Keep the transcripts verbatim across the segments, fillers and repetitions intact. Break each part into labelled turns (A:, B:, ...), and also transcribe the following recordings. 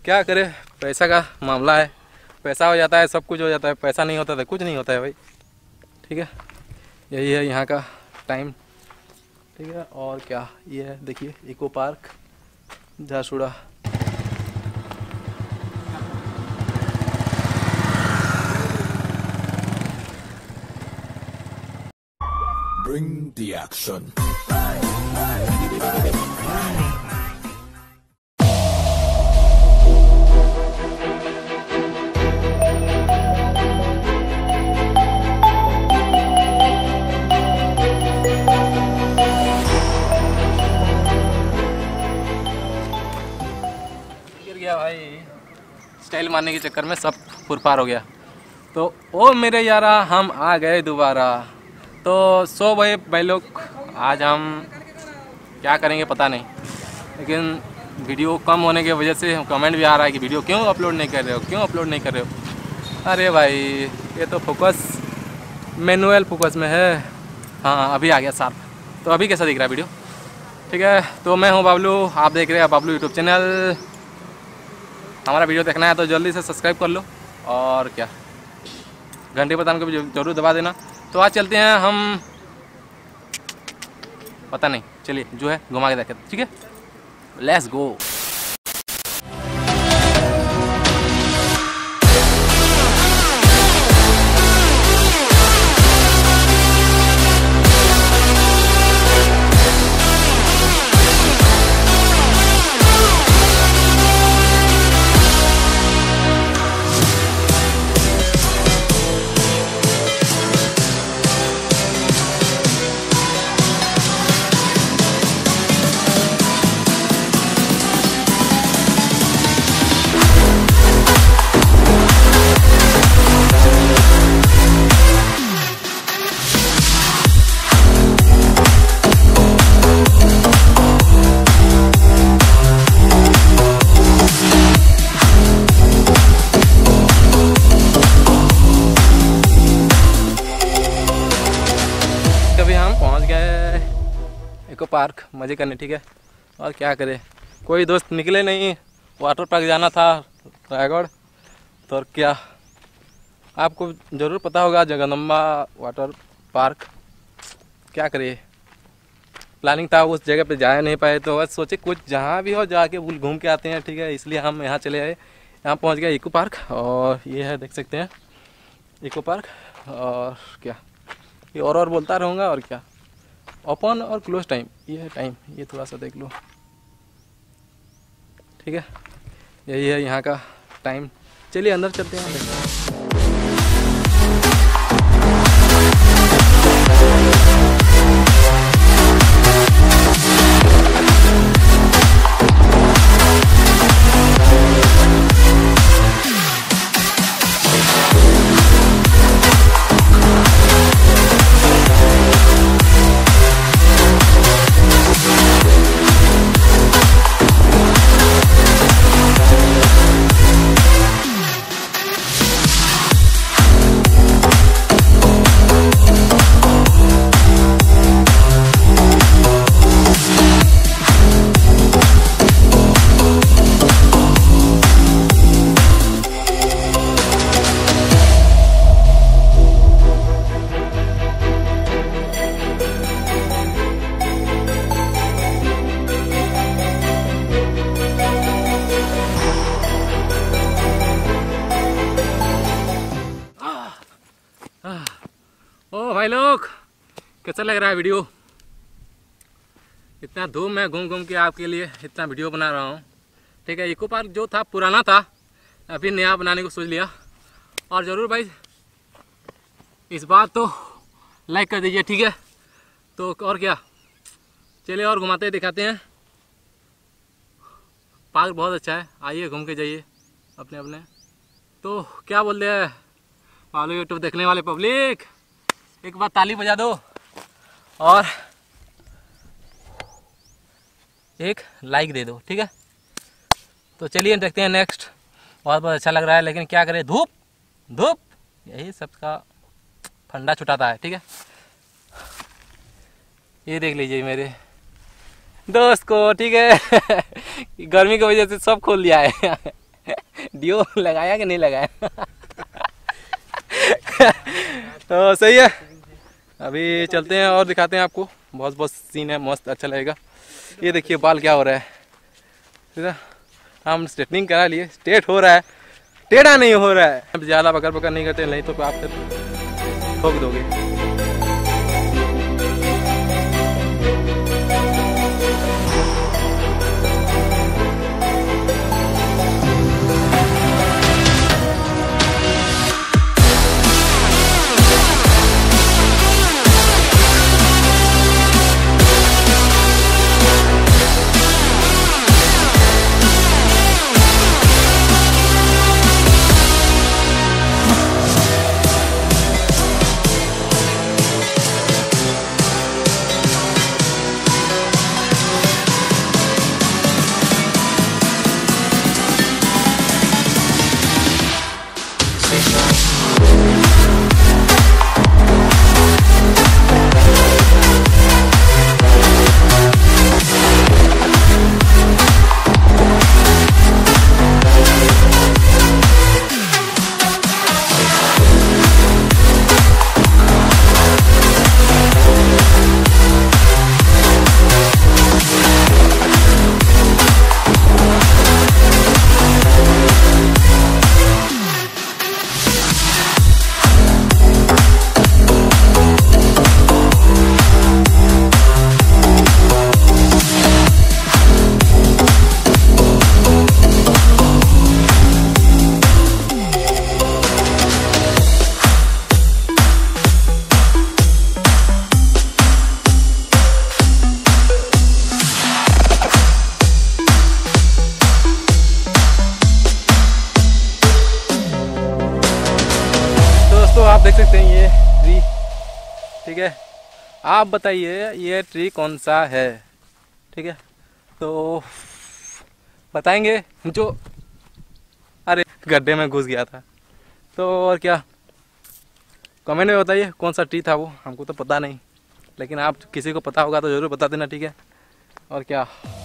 A: क्या करे, पैसा का मामला है। पैसा हो जाता है सब कुछ हो जाता है, पैसा नहीं होता तो कुछ नहीं होता है भाई। ठीक है, यही है यहाँ का टाइम। ठीक है, और क्या ये है देखिए, Eco Park Jharsuguda.
B: Bring the action.
A: गिर गया भाई, स्टाइल मारने के चक्कर में सब पुरपार हो गया। तो ओ मेरे यारा, हम आ गए दोबारा। तो सो भाई भाई लोग, आज हम क्या करेंगे पता नहीं, लेकिन वीडियो कम होने की वजह से कमेंट भी आ रहा है कि वीडियो क्यों अपलोड नहीं कर रहे हो, क्यों अपलोड नहीं कर रहे हो। अरे भाई ये तो फोकस मैनुअल फोकस में है। हाँ अभी आ गया साफ। तो अभी कैसा दिख रहा है वीडियो? ठीक है, तो मैं हूँ बाबलू, आप देख रहे हैं बाबलू यूट्यूब चैनल। हमारा वीडियो देखना है तो जल्दी से सब्सक्राइब कर लो, और क्या घंटे बटन को भी जरूर दबा देना। तो आज चलते हैं हम, पता नहीं, चलिए जो है घुमा के देखे। ठीक है, लेट्स गो। अभी हम पहुंच गए इको पार्क मज़े करने। ठीक है, और क्या करें, कोई दोस्त निकले नहीं, वाटर पार्क जाना था रायगढ़। तो और क्या, आपको ज़रूर पता होगा जगदम्बा वाटर पार्क। क्या करें, प्लानिंग था उस जगह पे जा नहीं पाए, तो बस सोचे कुछ जहाँ भी हो जाके घूम के आते हैं। ठीक है, इसलिए हम यहाँ चले आए। यहाँ पहुँच गए इको पार्क, और ये है देख सकते हैं इको पार्क। और क्या, ये और और बोलता रहूँगा। और क्या, ओपन और क्लोज टाइम, ये है टाइम, ये थोड़ा सा देख लो। ठीक है, यही है यहाँ का टाइम। चलिए अंदर चलते हैं, देखते हैं। ओ भाई लोग, कैसा लग रहा है वीडियो? इतना धूम में घूम घूम के आपके लिए इतना वीडियो बना रहा हूँ। ठीक है, इको पार्क जो था पुराना था, अभी नया बनाने को सोच लिया। और ज़रूर भाई इस बार तो लाइक कर दीजिए। ठीक है, तो और क्या, चलिए और घुमाते दिखाते हैं। पार्क बहुत अच्छा है, आइए घूम के जाइए अपने अपने। तो क्या बोलते हैं बाबलू यूट्यूब देखने वाले पब्लिक, एक बार ताली बजा दो और एक लाइक दे दो। ठीक है, तो चलिए देखते हैं नेक्स्ट। बहुत बहुत अच्छा लग रहा है, लेकिन क्या करें, धूप धूप यही सबका फंडा छुटाता है। ठीक है, ये देख लीजिए मेरे दोस्त को। ठीक है गर्मी की वजह से सब खोल दिया है दियो लगाया कि नहीं लगाया। तो सही है, अभी चलते हैं और दिखाते हैं आपको। बहुत बहुत सीन है, मस्त अच्छा लगेगा। ये देखिए बाल क्या हो रहा है, ठीक है। हम स्ट्रेटनिंग करा लिए, स्ट्रेट हो रहा है, टेढ़ा नहीं हो रहा है। अब ज़्यादा बकर बकर नहीं करते, नहीं तो आप फिर ठोक दोगे। आप देख सकते हैं ये ट्री, ठीक है। आप बताइए ये ट्री कौन सा है, ठीक है। तो बताएंगे जो, अरे गड्ढे में घुस गया था। तो और क्या, कमेंट में बताइए कौन सा ट्री था वो, हमको तो पता नहीं, लेकिन आप किसी को पता होगा तो ज़रूर बता देना, ठीक है। और क्या,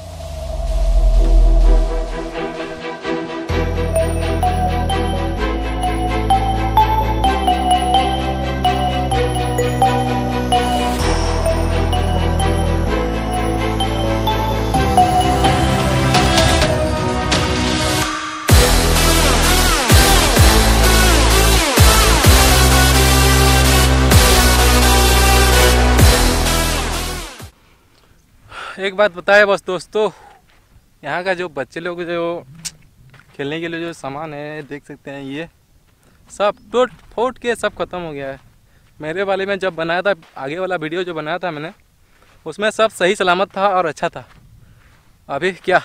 A: एक बात बताए बस दोस्तों, यहाँ का जो बच्चे लोग जो खेलने के लिए जो सामान है देख सकते हैं, ये सब टूट फूट के सब खत्म हो गया है। मेरे वाले में जब बनाया था, आगे वाला वीडियो जो बनाया था मैंने, उसमें सब सही सलामत था और अच्छा था। अभी क्या,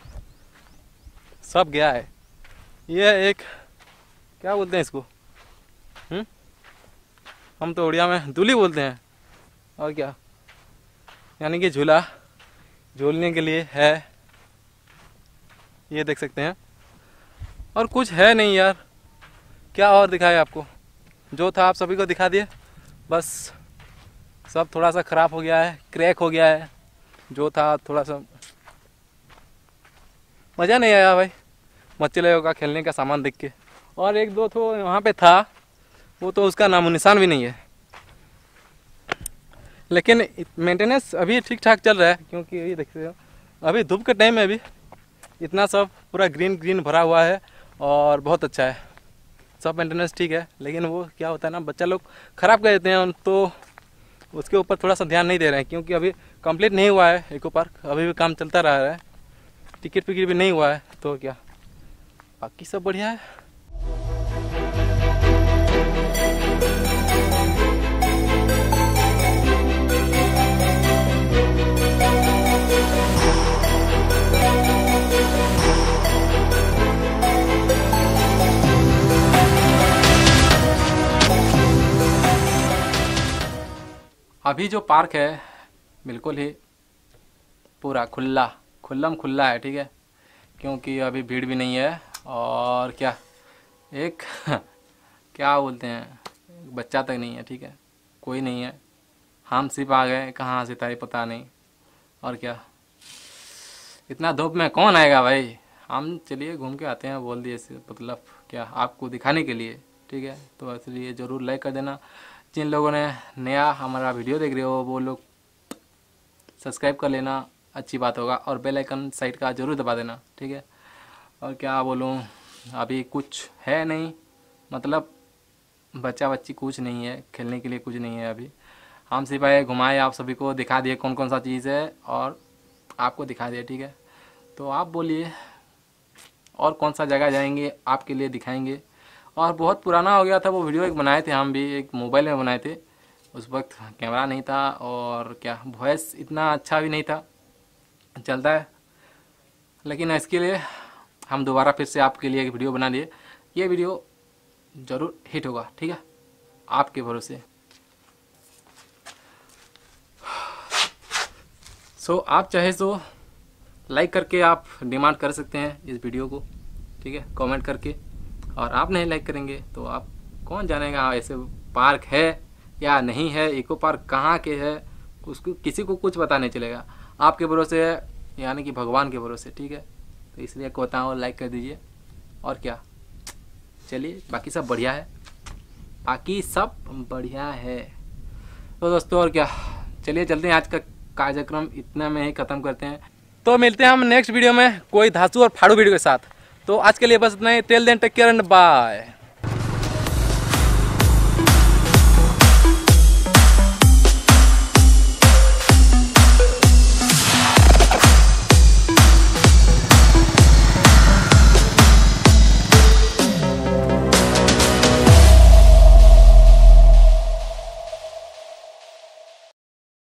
A: सब गया है। ये एक क्या बोलते हैं इसको, हुँ? हम तो उड़िया में दूली बोलते हैं। और क्या, यानी कि झूला झूलने के लिए है, ये देख सकते हैं। और कुछ है नहीं यार, क्या और दिखाए आपको, जो था आप सभी को दिखा दिए। बस सब थोड़ा सा ख़राब हो गया है, क्रैक हो गया है, जो था थोड़ा सा मज़ा नहीं आया भाई बच्चे लोगों का खेलने का सामान देख के। और एक दो तो वहाँ पे था, वो तो उसका नामो निशान भी नहीं है। लेकिन मेंटेनेंस अभी ठीक ठाक चल रहा है, क्योंकि ये देखते हो अभी धूप के टाइम में भी इतना सब पूरा ग्रीन ग्रीन भरा हुआ है और बहुत अच्छा है, सब मेंटेनेंस ठीक है। लेकिन वो क्या होता है ना, बच्चा लोग ख़राब कर देते हैं, तो उसके ऊपर थोड़ा सा ध्यान नहीं दे रहे हैं, क्योंकि अभी कंप्लीट नहीं हुआ है इको पार्क, अभी भी काम चलता रह रहा है, टिकट विकेट भी नहीं हुआ है। तो क्या, बाकी सब बढ़िया है। अभी जो पार्क है बिल्कुल ही पूरा खुला खुल्लम खुल्ला है, ठीक है, क्योंकि अभी भीड़ भी नहीं है। और क्या, एक क्या बोलते हैं, बच्चा तक नहीं है, ठीक है, कोई नहीं है। हम सिर्फ आ गए, कहाँ से था ये पता नहीं। और क्या, इतना धूप में कौन आएगा भाई, हम चलिए घूम के आते हैं, बोल दिए इसे, मतलब क्या आपको दिखाने के लिए, ठीक है। तो इसलिए ज़रूर लाइक कर देना। जिन लोगों ने नया हमारा वीडियो देख रहे हो वो लोग सब्सक्राइब कर लेना, अच्छी बात होगा। और बेल आइकन साइड का ज़रूर दबा देना, ठीक है। और क्या बोलूँ, अभी कुछ है नहीं, मतलब बच्चा बच्ची कुछ नहीं है, खेलने के लिए कुछ नहीं है अभी। हम सिर्फ आए घुमाए, आप सभी को दिखा दिए कौन कौन सा चीज़ है और आपको दिखा दिया, ठीक है। तो आप बोलिए और कौन सा जगह जाएंगे, आपके लिए दिखाएंगे। और बहुत पुराना हो गया था वो वीडियो, एक बनाए थे हम भी, एक मोबाइल में बनाए थे। उस वक्त कैमरा नहीं था और क्या वॉइस इतना अच्छा भी नहीं था चलता है, लेकिन इसके लिए हम दोबारा फिर से आपके लिए एक वीडियो बना लिए। ये वीडियो ज़रूर हिट होगा, ठीक है, आपके भरोसे। सो so, आप चाहे तो लाइक करके आप डिमांड कर सकते हैं इस वीडियो को, ठीक है, कमेंट करके। और आप नहीं लाइक करेंगे तो आप कौन जानेगा ऐसे पार्क है या नहीं है, इको पार्क कहाँ के है, उसको किसी को कुछ पता नहीं चलेगा। आपके भरोसे है, यानी कि भगवान के भरोसे, ठीक है। तो इसलिए कहता हूँ लाइक कर दीजिए। और क्या, चलिए बाकी सब बढ़िया है, बाकी सब बढ़िया है। तो दोस्तों और क्या, चलिए चलते हैं, आज का कार्यक्रम इतना में ही ख़त्म करते हैं। तो मिलते हैं हम नेक्स्ट वीडियो में कोई धांसू और फाड़ू वीडियो के साथ। तो आज के लिए बस इतना ही। Till then take care and bye.